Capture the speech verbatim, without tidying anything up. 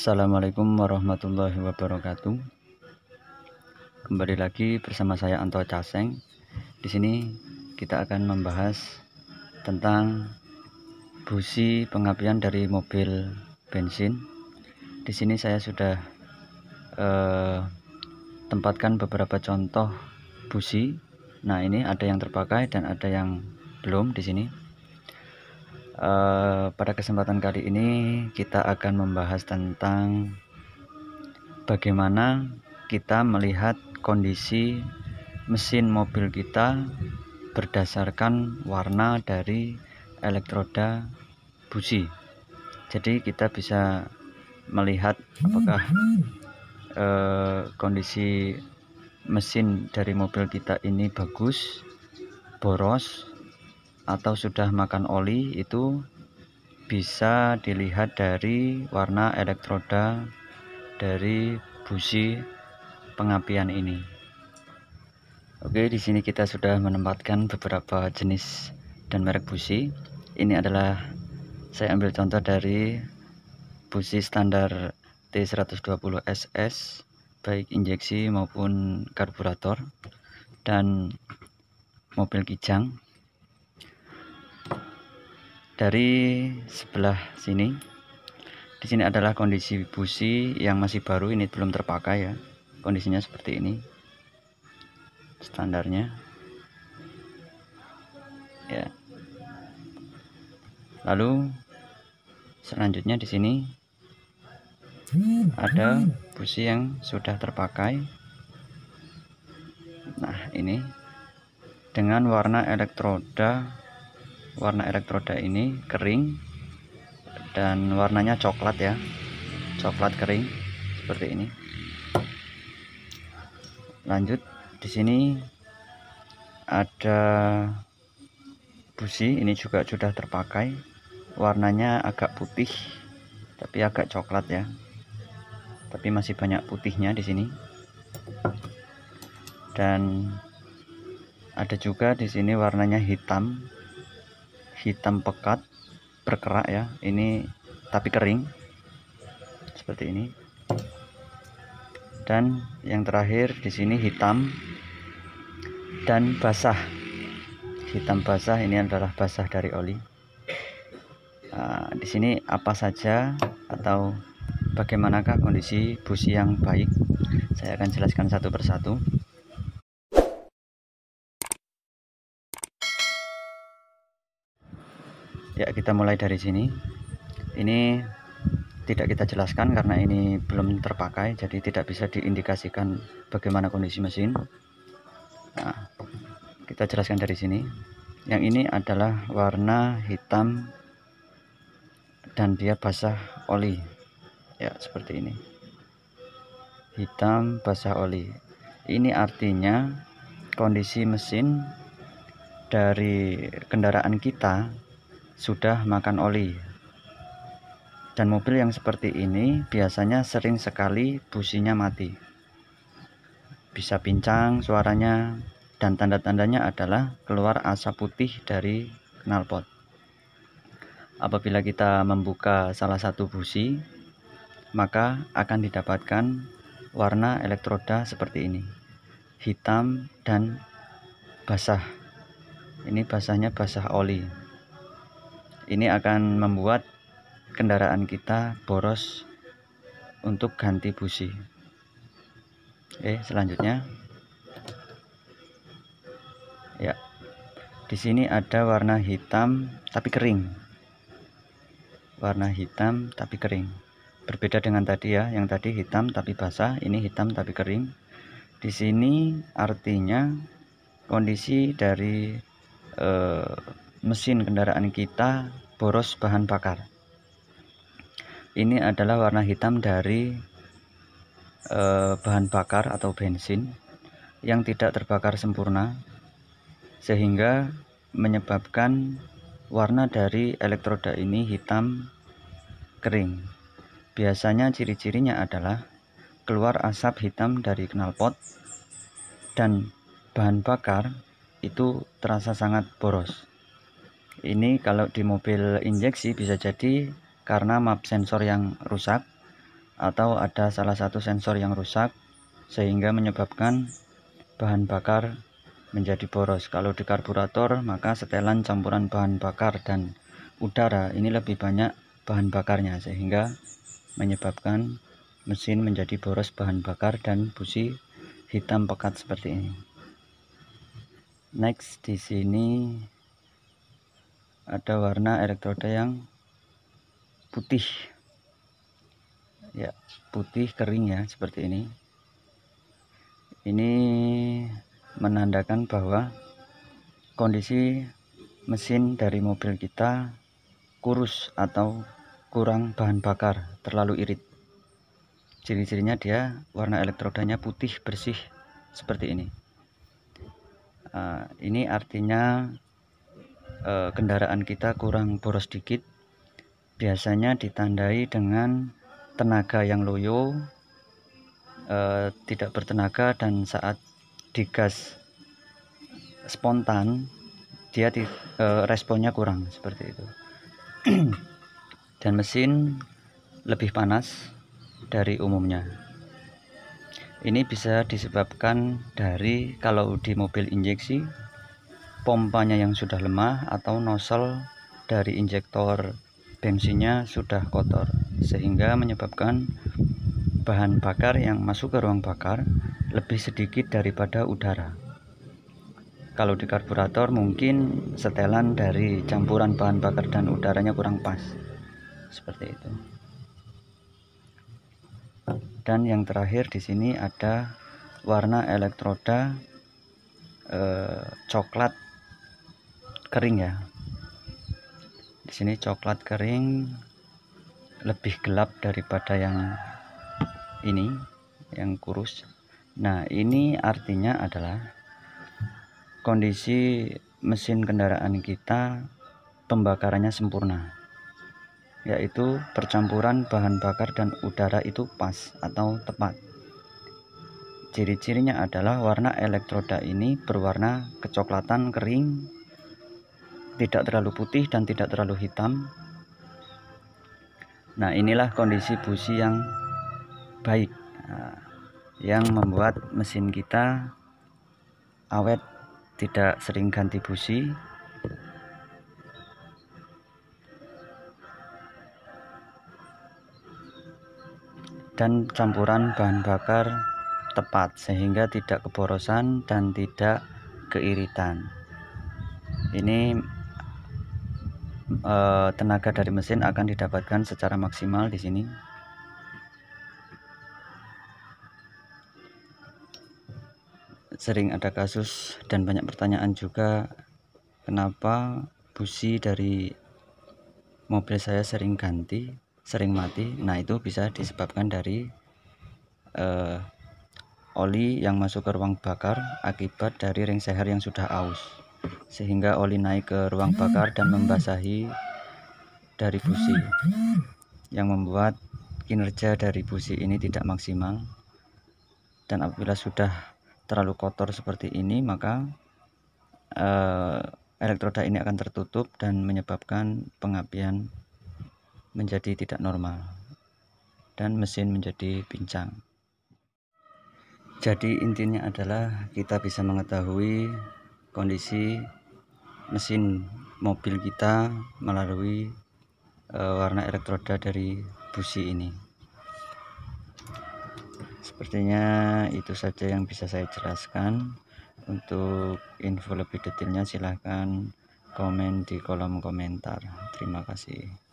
Assalamualaikum warahmatullahi wabarakatuh. Kembali lagi bersama saya Anto Caseng. Di sini kita akan membahas tentang busi pengapian dari mobil bensin. Di sini saya sudah eh, tempatkan beberapa contoh busi. Nah, ini ada yang terpakai dan ada yang belum di sini. Uh, pada kesempatan kali ini kita akan membahas tentang bagaimana kita melihat kondisi mesin mobil kita berdasarkan warna dari elektroda busi. Jadi kita bisa melihat apakah uh, kondisi mesin dari mobil kita ini bagus, boros, atau sudah makan oli. Itu bisa dilihat dari warna elektroda dari busi pengapian ini. Oke, di sini kita sudah menempatkan beberapa jenis dan merek busi. Ini adalah saya ambil contoh dari busi standar T seratus dua puluh S S, baik injeksi maupun karburator, dan mobil kijang. Dari sebelah sini, di sini adalah kondisi busi yang masih baru, ini belum terpakai ya. Kondisinya seperti ini, standarnya. Ya. Lalu selanjutnya di sini ada busi yang sudah terpakai. Nah, ini dengan warna elektroda. Warna elektroda ini kering dan warnanya coklat ya, coklat kering seperti ini. Lanjut, di sini ada busi, ini juga sudah terpakai, warnanya agak putih tapi agak coklat ya, tapi masih banyak putihnya di sini. Dan ada juga di sini warnanya hitam, hitam pekat, berkerak ya, ini tapi kering seperti ini. Dan yang terakhir di sini hitam dan basah, hitam basah, ini adalah basah dari oli. Nah, di sini apa saja atau bagaimanakah kondisi busi yang baik, saya akan jelaskan satu persatu. Ya, kita mulai dari sini. Ini tidak kita jelaskan karena ini belum terpakai, jadi tidak bisa diindikasikan bagaimana kondisi mesin. Nah, kita jelaskan dari sini. Yang ini adalah warna hitam dan dia basah oli. Ya, seperti ini. Hitam basah oli. Ini artinya kondisi mesin dari kendaraan kita sudah makan oli. Dan mobil yang seperti ini biasanya sering sekali businya mati, bisa pincang suaranya, dan tanda-tandanya adalah keluar asap putih dari knalpot. Apabila kita membuka salah satu busi, maka akan didapatkan warna elektroda seperti ini, hitam dan basah. Ini basahnya basah oli. Ini akan membuat kendaraan kita boros untuk ganti busi. Oke, selanjutnya. Ya. Di sini ada warna hitam tapi kering. Warna hitam tapi kering. Berbeda dengan tadi ya, yang tadi hitam tapi basah, ini hitam tapi kering. Di sini artinya kondisi dari eh, mesin kendaraan kita boros bahan bakar. Ini adalah warna hitam dari eh, bahan bakar atau bensin yang tidak terbakar sempurna, sehingga menyebabkan warna dari elektroda ini hitam kering. Biasanya ciri-cirinya adalah keluar asap hitam dari knalpot dan bahan bakar itu terasa sangat boros. Ini kalau di mobil injeksi bisa jadi karena map sensor yang rusak atau ada salah satu sensor yang rusak sehingga menyebabkan bahan bakar menjadi boros. Kalau di karburator maka setelan campuran bahan bakar dan udara ini lebih banyak bahan bakarnya sehingga menyebabkan mesin menjadi boros bahan bakar dan busi hitam pekat seperti ini. Next, di sini ada warna elektroda yang putih. Ya, putih kering ya, seperti ini. Ini menandakan bahwa kondisi mesin dari mobil kita kurus atau kurang bahan bakar, terlalu irit. Ciri-cirinya dia warna elektrodanya putih bersih seperti ini. Uh, ini artinya uh, kendaraan kita kurang boros dikit. Biasanya ditandai dengan tenaga yang loyo, uh, tidak bertenaga, dan saat digas spontan dia di, uh, responnya kurang seperti itu. Dan mesin lebih panas dari umumnya. Ini bisa disebabkan dari kalau di mobil injeksi pompanya yang sudah lemah atau nozzle dari injektor bensinnya sudah kotor sehingga menyebabkan bahan bakar yang masuk ke ruang bakar lebih sedikit daripada udara. Kalau di karburator mungkin setelan dari campuran bahan bakar dan udaranya kurang pas seperti itu. Dan yang terakhir di sini ada warna elektroda eh, coklat kering ya. Di sini coklat kering lebih gelap daripada yang ini, yang kurus. Nah, ini artinya adalah kondisi mesin kendaraan kita pembakarannya sempurna, yaitu percampuran bahan bakar dan udara itu pas atau tepat. Ciri-cirinya adalah warna elektroda ini berwarna kecoklatan kering, tidak terlalu putih dan tidak terlalu hitam. Nah, inilah kondisi busi yang baik, nah, yang membuat mesin kita awet, tidak sering ganti busi. Dan campuran bahan bakar tepat sehingga tidak keborosan dan tidak keiritan. Ini eh, tenaga dari mesin akan didapatkan secara maksimal di sini. Sering ada kasus dan banyak pertanyaan juga, kenapa busi dari mobil saya sering ganti, sering mati. Nah, itu bisa disebabkan dari eh, oli yang masuk ke ruang bakar akibat dari ring seher yang sudah aus, sehingga oli naik ke ruang bakar dan membasahi dari busi, yang membuat kinerja dari busi ini tidak maksimal. Dan apabila sudah terlalu kotor seperti ini, maka eh, elektroda ini akan tertutup dan menyebabkan pengapian menjadi tidak normal dan mesin menjadi pincang. Jadi intinya adalah kita bisa mengetahui kondisi mesin mobil kita melalui uh, warna elektroda dari busi ini. Sepertinya itu saja yang bisa saya jelaskan. Untuk info lebih detailnya silahkan komen di kolom komentar. Terima kasih.